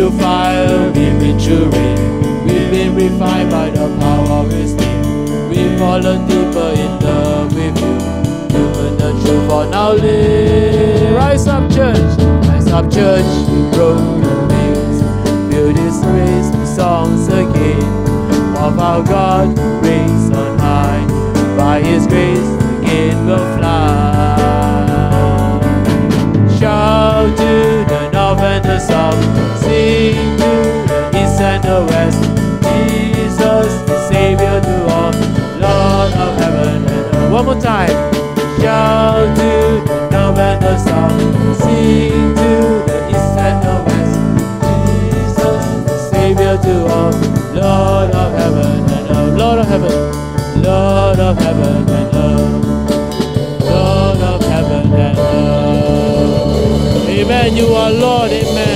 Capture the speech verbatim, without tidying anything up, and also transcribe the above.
through fire, we've been through rain. We've been refined by the power of His name. We've fallen deeper in love with you. Human the truth for now live. Rise up, church. Rise up, church. We broken wings. Fill this race with songs again of our God who reigns on high. By His grace again we'll fly. Shout to the north and the south, sing to the east and the west. Jesus the Savior to all, Lord of heaven and earth. One more time. Shout to the north and the south, sing to the east and the west. Jesus the Savior to all, Lord of heaven and earth. Lord of heaven, Lord of heaven and earth. Lord of heaven and earth. Amen. You are Lord. Amen.